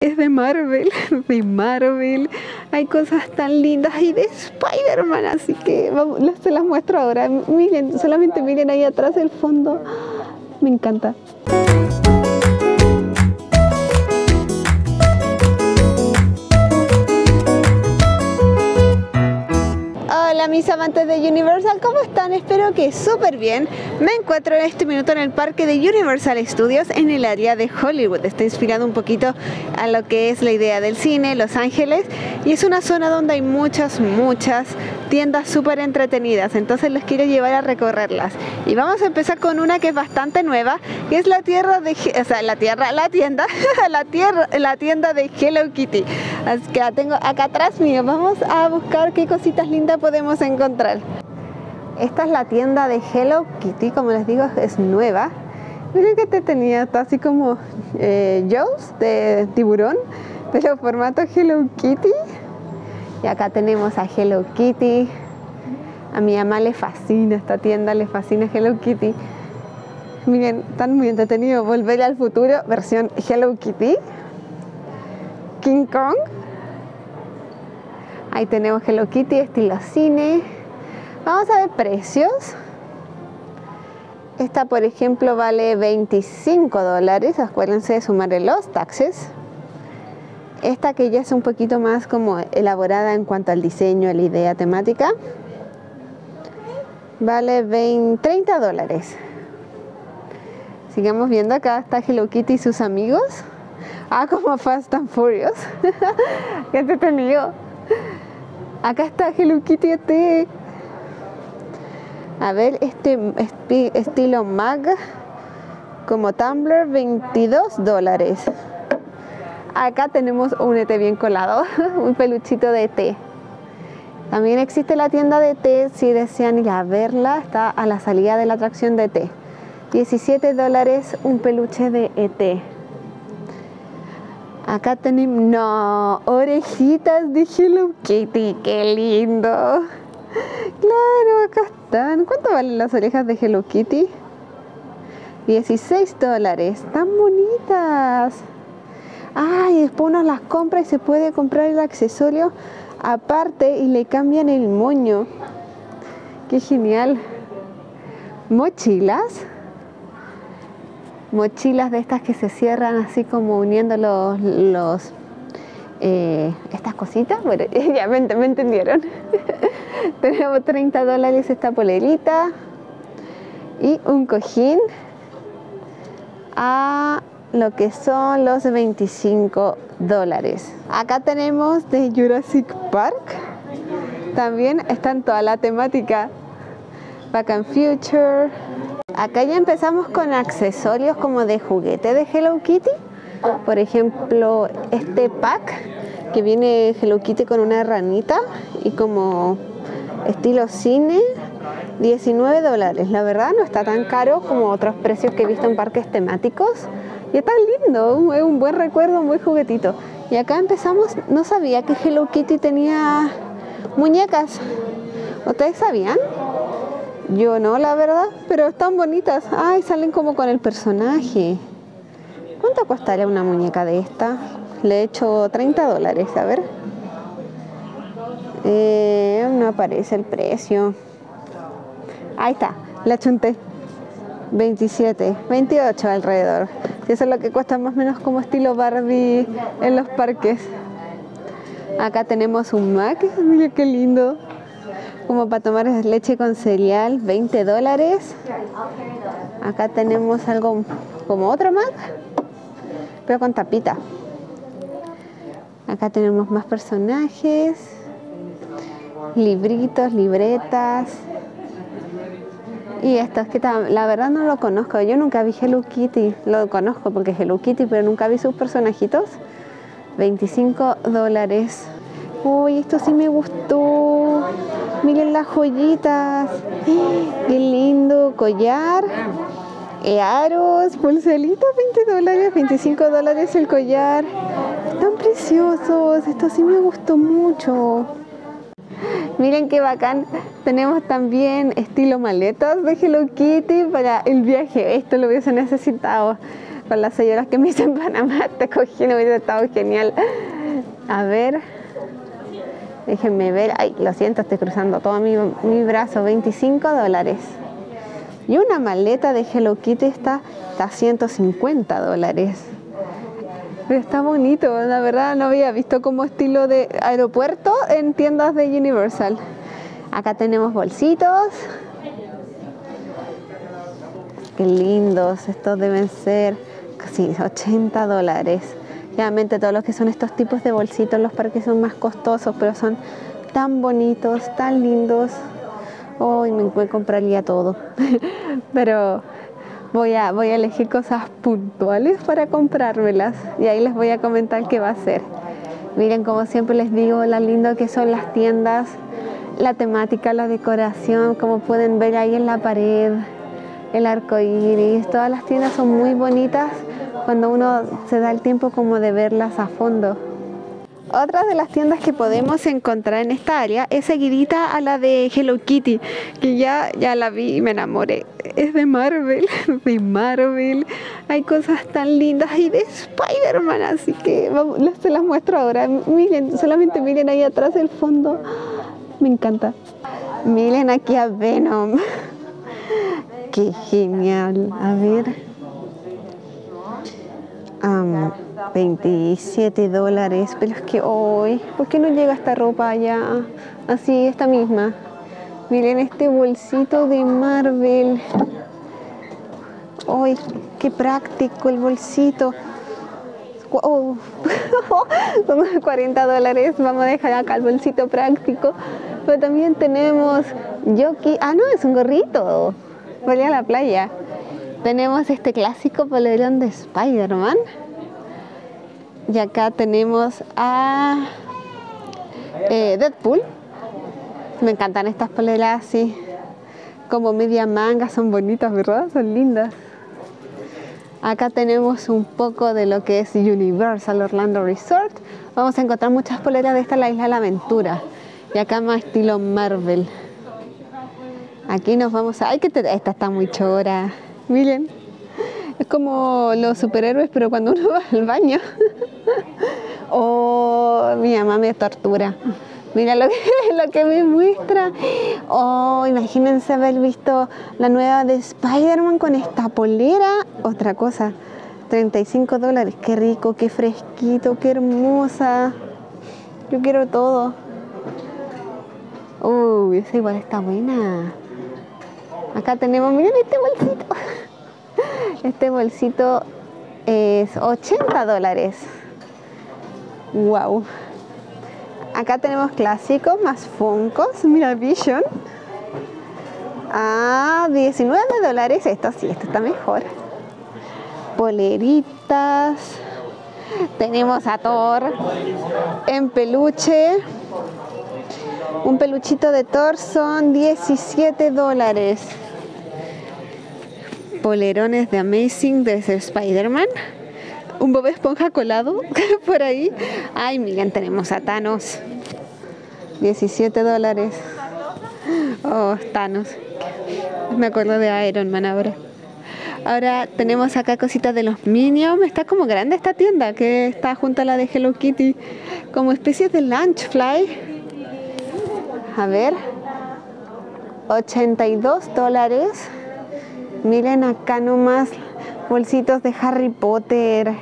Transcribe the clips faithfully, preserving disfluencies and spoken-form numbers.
es de Marvel, de Marvel. Hay cosas tan lindas y de Spider-Man, así que vamos, se las muestro ahora. Miren, solamente miren ahí atrás el fondo. Me encanta. Hola mis amantes de Universal, ¿cómo están? Espero que súper bien. Me encuentro en este minuto en el parque de Universal Studios en el área de Hollywood. Está inspirado un poquito a lo que es la idea del cine, Los Ángeles, y es una zona donde hay muchas, muchas tiendas súper entretenidas, entonces los quiero llevar a recorrerlas. Y vamos a empezar con una que es bastante nueva, que es la tierra de, o sea, la tierra, la tienda, la tierra, la tienda de Hello Kitty. Así que la tengo acá atrás mío. Vamos a buscar qué cositas lindas podemos encontrar. Esta es la tienda de Hello Kitty, como les digo, es nueva. Miren que te tenía, está así como eh, Jaws de tiburón, pero formato Hello Kitty. Y acá tenemos a Hello Kitty. A mi mamá le fascina esta tienda, le fascina Hello Kitty. Miren, están muy entretenidos. Volver al futuro, versión Hello Kitty. King Kong. Ahí tenemos Hello Kitty, estilo cine. Vamos a ver precios. Esta, por ejemplo, vale veinticinco dólares. Acuérdense de sumarle los taxes. Esta, que ya es un poquito más como elaborada en cuanto al diseño, a la idea temática, vale veinte, treinta dólares. Sigamos viendo. Acá está Hello Kitty y sus amigos. Ah, como Fast and Furious. Qué entretenido. Acá está Hello Kitty este. A ver, este estilo mag, como Tumblr, veintidós dólares. Acá tenemos un E T bien colado, un peluchito de E T. También existe la tienda de E T, si desean ir a verla, está a la salida de la atracción de E T. diecisiete dólares un peluche de E T. Acá tenemos, no, orejitas de Hello Kitty, qué lindo. Claro, acá están. ¿Cuánto valen las orejas de Hello Kitty? dieciséis dólares, tan bonitas. Ah, y después uno las compra y se puede comprar el accesorio aparte y le cambian el moño. Qué genial. Mochilas. Mochilas de estas que se cierran así como uniendo los, los eh, estas cositas. Bueno, ya me, me entendieron. Tenemos treinta dólares esta polerita y un cojín a lo que son los veinticinco dólares. Acá tenemos de Jurassic Park. También está en toda la temática Back and Future. Acá ya empezamos con accesorios como de juguete de Hello Kitty. Por ejemplo, este pack que viene Hello Kitty con una ranita y como estilo cine, diecinueve dólares. La verdad no está tan caro como otros precios que he visto en parques temáticos. Y está lindo, es un buen recuerdo, muy juguetito. Y acá empezamos, no sabía que Hello Kitty tenía muñecas. ¿Ustedes sabían? Yo no, la verdad, pero están bonitas. Ay, salen como con el personaje. ¿Cuánto costaría una muñeca de esta? Le he hecho treinta dólares, a ver. Eh, no aparece el precio. Ahí está, la chunté. veintisiete, veintiocho alrededor. Y eso es lo que cuesta más o menos como estilo Barbie en los parques. Acá tenemos un Mac, mira qué lindo. Como para tomar leche con cereal, veinte dólares. Acá tenemos algo como otro Mac, pero con tapita. Acá tenemos más personajes, libritos, libretas. Y esto es que la verdad no lo conozco. Yo nunca vi Hello Kitty. Lo conozco porque es Hello Kitty, pero nunca vi sus personajitos. veinticinco dólares. Uy, esto sí me gustó. Miren las joyitas. Qué lindo. Collar. Eh, aros, pulseritas, veinte dólares. veinticinco dólares el collar. Están preciosos. Esto sí me gustó mucho. Miren qué bacán. Tenemos también estilo maletas de Hello Kitty para el viaje. Esto lo hubiese necesitado con las señoras que me hice en Panamá, te cogí, no hubiese estado genial. A ver, déjenme ver. Ay, lo siento, estoy cruzando todo mi, mi brazo. veinticinco dólares. Y una maleta de Hello Kitty está a ciento cincuenta dólares. Pero está bonito, la verdad no había visto como estilo de aeropuerto en tiendas de Universal. Acá tenemos bolsitos. Qué lindos, estos deben ser casi ochenta dólares. Realmente todos los que son estos tipos de bolsitos, los parques son más costosos, pero son tan bonitos, tan lindos. Hoy oh, me compraría todo, pero voy a, voy a elegir cosas puntuales para comprármelas y ahí les voy a comentar qué va a ser. Miren, como siempre les digo, lo lindo que son las tiendas, la temática, la decoración, como pueden ver ahí en la pared, el arco iris. Todas las tiendas son muy bonitas cuando uno se da el tiempo como de verlas a fondo. Otra de las tiendas que podemos encontrar en esta área es seguidita a la de Hello Kitty, que ya, ya la vi y me enamoré. Es de Marvel, de Marvel. Hay cosas tan lindas y de Spider-Man, así que vamos, se las muestro ahora. Miren, solamente miren ahí atrás el fondo. Me encanta. Miren aquí a Venom. Qué genial. A ver. Um, veintisiete dólares, pero es que hoy, ¿por qué no llega esta ropa allá? Así, esta misma. Miren este bolsito de Marvel. ¡Ay, qué práctico el bolsito! Oh. cuarenta dólares, vamos a dejar acá el bolsito práctico. Pero también tenemos jockey. Ah, no, es un gorrito. Voy a la playa. Tenemos este clásico polerón de Spider-Man. Y acá tenemos a eh, Deadpool. Me encantan estas poleras así, como media manga, son bonitas, ¿verdad? Son lindas. Acá tenemos un poco de lo que es Universal Orlando Resort. Vamos a encontrar muchas poleras de esta en la Isla de la Aventura. Y acá más estilo Marvel. Aquí nos vamos a... ¡Ay, que te... esta está muy chora! Miren, es como los superhéroes, pero cuando uno va al baño. Oh, mi mamá me tortura. Mira lo que, lo que me muestra. Oh, imagínense haber visto la nueva de Spider-Man con esta polera. Otra cosa, treinta y cinco dólares. Qué rico, qué fresquito, qué hermosa. Yo quiero todo. Uy, esa igual está buena. Acá tenemos, miren este bolsito. Este bolsito es ochenta dólares. Wow. Acá tenemos clásicos más Funkos. Mira, Vision. A diecinueve dólares. Esto sí, esto está mejor. Poleritas. Tenemos a Thor en peluche. Un peluchito de Thor son diecisiete dólares. Polerones de Amazing de Spider-Man. Un Bob Esponja colado por ahí. Ay, miren, tenemos a Thanos. diecisiete dólares. Oh, Thanos. Me acuerdo de Iron Man ahora. Ahora tenemos acá cositas de los Minions. Está como grande esta tienda que está junto a la de Hello Kitty. Como especies de Lunch Fly. A ver. ochenta y dos dólares. Miren acá nomás bolsitos de Harry Potter.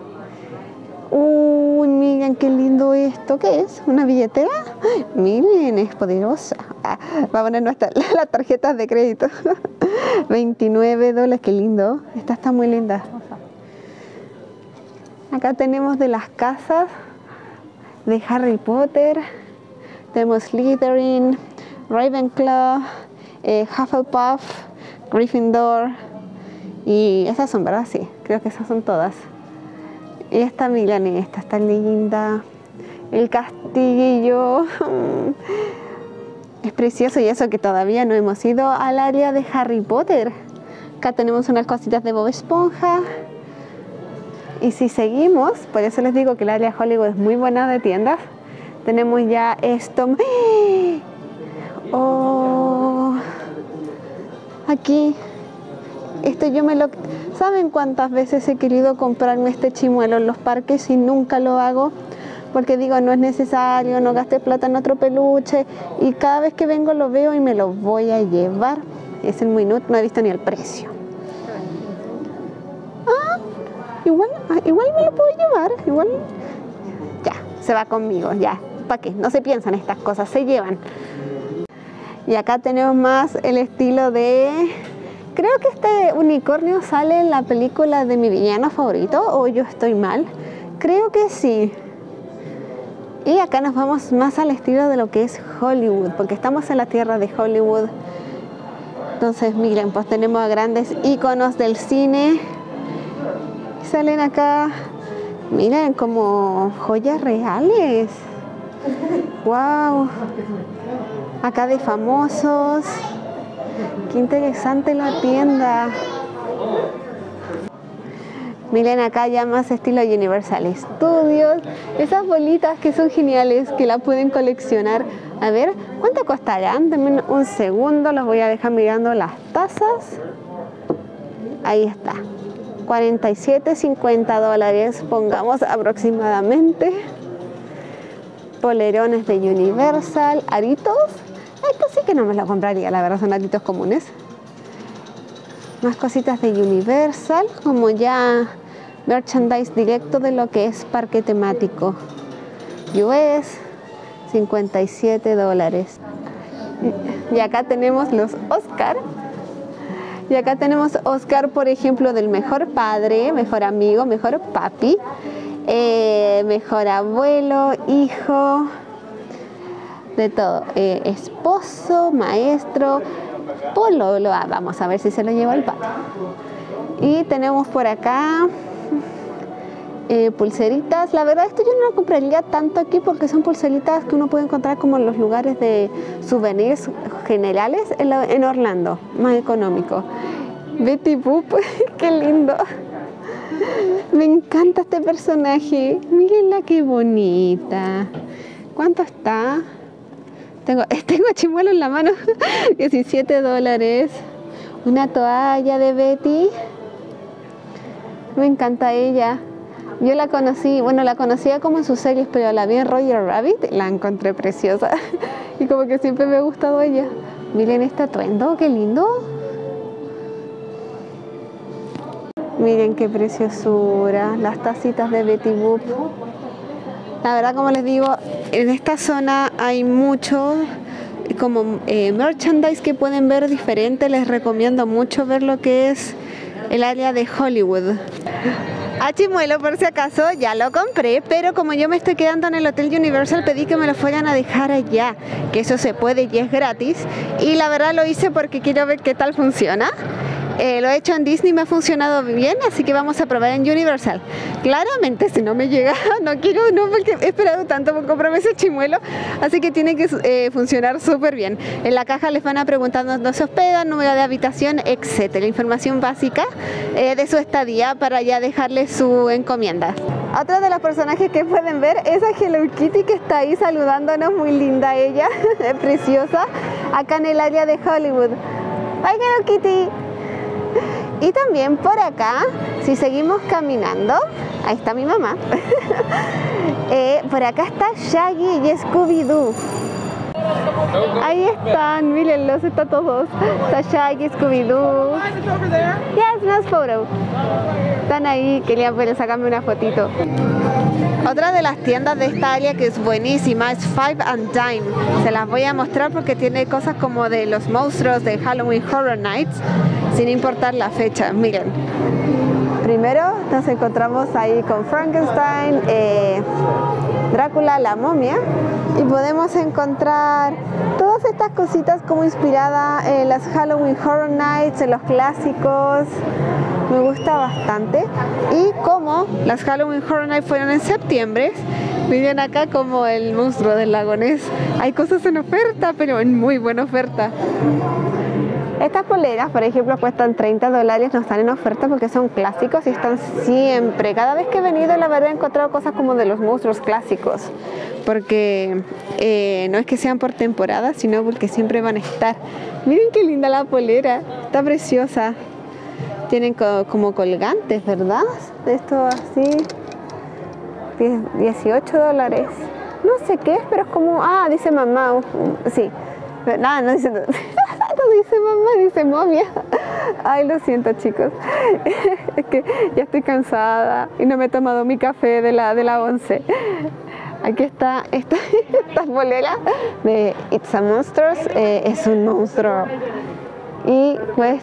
Uy, miren qué lindo esto. ¿Qué es? ¿Una billetera? Ay, miren, es poderosa. Ah, va a poner nuestra, las tarjetas de crédito. veintinueve dólares, qué lindo. Esta está muy linda. Acá tenemos de las casas de Harry Potter. Tenemos Slytherin, Ravenclaw, eh, Hufflepuff, Gryffindor. Y esas son, ¿verdad? Sí, creo que esas son todas. Y esta, miren, esta está linda. El castillo. Es precioso, y eso que todavía no hemos ido al área de Harry Potter. Acá tenemos unas cositas de Bob Esponja. Y si seguimos, por eso les digo que el área Hollywood es muy buena de tiendas. Tenemos ya esto. Oh, aquí. Esto yo me lo... ¿Saben cuántas veces he querido comprarme este chimuelo en los parques y nunca lo hago? Porque digo, no es necesario, no gasté plata en otro peluche, y cada vez que vengo lo veo y me lo voy a llevar. Es muy inútil, no he visto ni el precio. Ah, igual, igual me lo puedo llevar, igual. Ya, se va conmigo, ya. ¿Para qué? No se piensan estas cosas, se llevan. Y acá tenemos más el estilo de... Creo que este unicornio sale en la película de mi villano favorito, o yo estoy mal. Creo que sí. Y acá nos vamos más al estilo de lo que es Hollywood, porque estamos en la tierra de Hollywood. Entonces miren, pues tenemos a grandes íconos del cine. Salen acá, miren, como joyas reales. Wow. Acá de famosos. Qué interesante la tienda. Miren acá ya más estilo Universal Studios. Esas bolitas que son geniales, que la pueden coleccionar. A ver, ¿cuánto costarán? Denme un segundo, los voy a dejar mirando las tazas. Ahí está. cuarenta y siete, cincuenta dólares, pongamos aproximadamente. Polerones de Universal, aritos. Esto sí que no me lo compraría, la verdad, son aritos comunes. Más cositas de Universal, como ya merchandise directo de lo que es parque temático. U S, cincuenta y siete dólares. Y acá tenemos los Oscar. Y acá tenemos Oscar, por ejemplo, del mejor padre, mejor amigo, mejor papi, eh, mejor abuelo, hijo, de todo. Eh, esposo, maestro, pololo. Ah, vamos a ver si se lo lleva el papi. Y tenemos por acá eh, pulseritas. La verdad, esto yo no lo compraría tanto aquí porque son pulseritas que uno puede encontrar como en los lugares de souvenirs generales en, la, en Orlando, más económico. Betty Boop, qué lindo. Me encanta este personaje. Mírenla qué bonita. ¿Cuánto está? Tengo, tengo chimuelo en la mano. diecisiete dólares. Una toalla de Betty. Me encanta ella. Yo la conocí, bueno, la conocía como en sus series, pero la vi en Roger Rabbit, la encontré preciosa. Y como que siempre me ha gustado ella. Miren este atuendo, qué lindo. Miren qué preciosura, las tacitas de Betty Boop. La verdad, como les digo, en esta zona hay mucho como eh, merchandise que pueden ver diferente. Les recomiendo mucho ver lo que es el área de Hollywood. A chimuelo, por si acaso, ya lo compré, pero como yo me estoy quedando en el Hotel Universal, pedí que me lo fueran a dejar allá, que eso se puede y es gratis. Y la verdad lo hice porque quiero ver qué tal funciona. Eh, lo he hecho en Disney, me ha funcionado bien, así que vamos a probar en Universal. Claramente, si no me llega, no quiero, no, porque he esperado tanto por comprarme ese chimuelo, así que tiene que eh, funcionar súper bien. En la caja les van a preguntar dónde se hospedan, número de habitación, etcétera. Información básica eh, de su estadía para ya dejarles su encomienda. Otro de los personajes que pueden ver es a Hello Kitty, que está ahí saludándonos, muy linda ella, es preciosa, acá en el área de Hollywood. Bye Hello Kitty. Y también por acá, si seguimos caminando, ahí está mi mamá, eh, por acá está Shaggy y Scooby-Doo. Ahí están, mírenlos, están todos. Está Shaggy, Scooby-Doo. Yes, nice photo. Están ahí, querían poder sacarme una fotito. Otra de las tiendas de esta área que es buenísima es Five and Dime. Se las voy a mostrar porque tiene cosas como de los monstruos de Halloween Horror Nights, sin importar la fecha. Miren. Primero nos encontramos ahí con Frankenstein, eh, Drácula, la momia, y podemos encontrar todas estas cositas como inspirada en las Halloween Horror Nights, en los clásicos. Me gusta bastante. Y como las Halloween Horror Nights fueron en septiembre, miren acá como el monstruo del lago Ness. Hay cosas en oferta, pero en muy buena oferta. Estas poleras, por ejemplo, cuestan treinta dólares, no están en oferta porque son clásicos y están siempre. Cada vez que he venido, la verdad, he encontrado cosas como de los monstruos clásicos. Porque eh, no es que sean por temporada, sino porque siempre van a estar. Miren qué linda la polera, está preciosa. Tienen co como colgantes, ¿verdad? Esto así, dieciocho dólares. No sé qué es, pero es como, ah, dice mamá, sí. Pero nada, no dice, no dice mamá, dice momia. Ay, lo siento, chicos. Es que ya estoy cansada y no me he tomado mi café de la, de la once. Aquí está esta, esta bolera de It's a Monsters, eh, es un monstruo. Y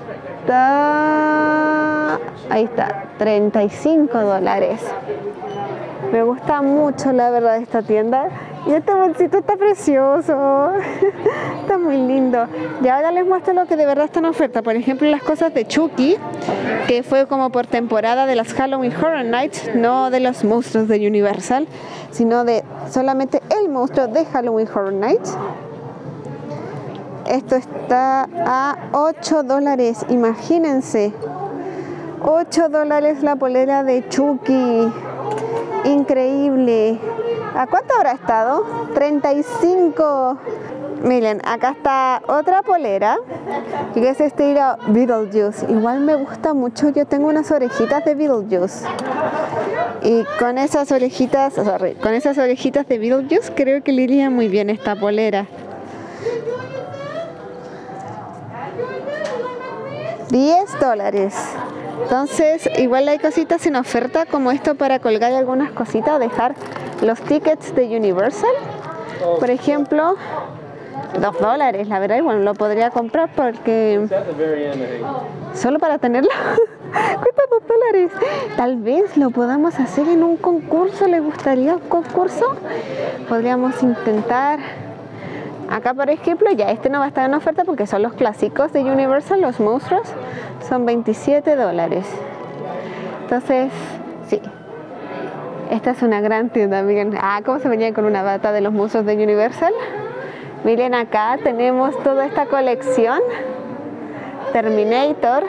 cuesta, ahí está, treinta y cinco dólares. Me gusta mucho, la verdad, esta tienda. Y este bolsito está precioso. Está muy lindo. Y ahora les muestro lo que de verdad está en oferta. Por ejemplo, las cosas de Chucky, que fue como por temporada de las Halloween Horror Nights, no de los monstruos de Universal, sino de solamente el monstruo de Halloween Horror Nights. Esto está a ocho dólares, imagínense. ocho dólares la polera de Chucky. Increíble. ¿A cuánto habrá estado? treinta y cinco. Miren, acá está otra polera, que es estilo Beetlejuice. Igual me gusta mucho. Yo tengo unas orejitas de Beetlejuice. Y con esas orejitas, sorry, con esas orejitas de Beetlejuice creo que le iría muy bien esta polera. diez dólares. Entonces, igual hay cositas en oferta como esto para colgar algunas cositas, dejar los tickets de Universal. Por ejemplo, dos dólares, la verdad, y bueno, lo podría comprar porque solo para tenerlo cuesta dos dólares. Tal vez lo podamos hacer en un concurso. ¿Le gustaría un concurso? Podríamos intentar. Acá, por ejemplo, ya este no va a estar en oferta porque son los clásicos de Universal, los monstruos, son veintisiete dólares. Entonces, sí, esta es una gran tienda. Miren, ah, cómo se venía con una bata de los monstruos de Universal. Miren, acá tenemos toda esta colección. Terminator.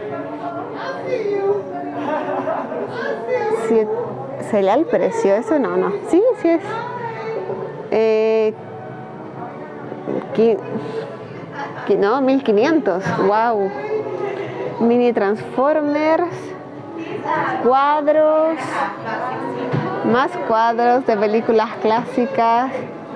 Sí, ¿se le da el precio? Eso no, no. Sí, sí es. Eh, No, mil quinientos, wow. Mini Transformers, cuadros, más cuadros de películas clásicas.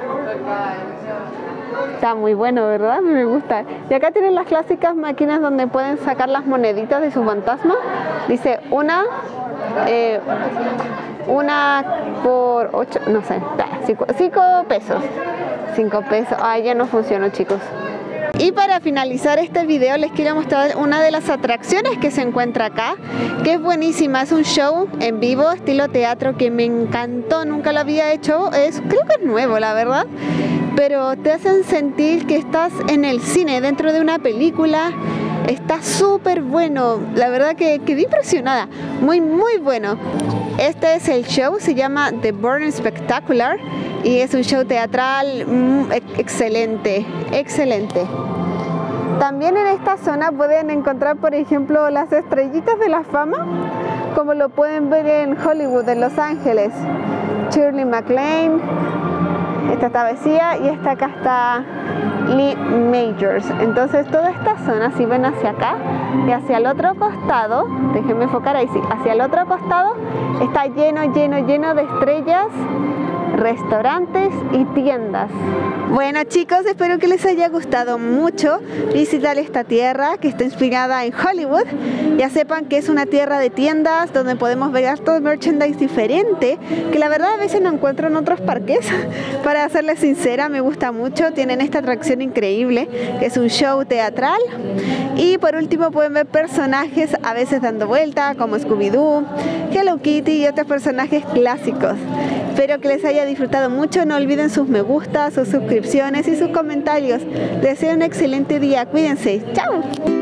Está muy bueno, ¿verdad? Me gusta. Y acá tienen las clásicas máquinas donde pueden sacar las moneditas de sus fantasmas. Dice una, eh, una por ocho, no sé, cinco, cinco pesos. cinco pesos. Ay, ya no funcionó, chicos. Y para finalizar este video les quiero mostrar una de las atracciones que se encuentra acá, que es buenísima. Es un show en vivo estilo teatro que me encantó, nunca lo había hecho. Es, creo que es nuevo, la verdad, pero te hacen sentir que estás en el cine, dentro de una película. Está súper bueno, la verdad que quedé impresionada, muy muy bueno. Este es el show, se llama The Burn Spectacular y es un show teatral mm, excelente, excelente. También en esta zona pueden encontrar, por ejemplo, las estrellitas de la fama, como lo pueden ver en Hollywood, en Los Ángeles. Shirley MacLaine, esta está vacía y esta acá está Lee Majors. Entonces toda esta zona, si ven hacia acá y hacia el otro costado, déjenme enfocar ahí, sí, hacia el otro costado está lleno, lleno, lleno de estrellas, restaurantes y tiendas. Bueno, chicos, espero que les haya gustado mucho visitar esta tierra que está inspirada en Hollywood. Ya sepan que es una tierra de tiendas donde podemos ver harto merchandise diferente, que la verdad a veces no encuentro en otros parques. Para serles sincera, me gusta mucho. Tienen esta atracción increíble que es un show teatral, y por último pueden ver personajes a veces dando vuelta como Scooby-Doo, Hello Kitty y otros personajes clásicos. Espero que les haya disfrutado mucho. No olviden sus me gusta, sus suscripciones y sus comentarios. Les deseo un excelente día. Cuídense. Chao.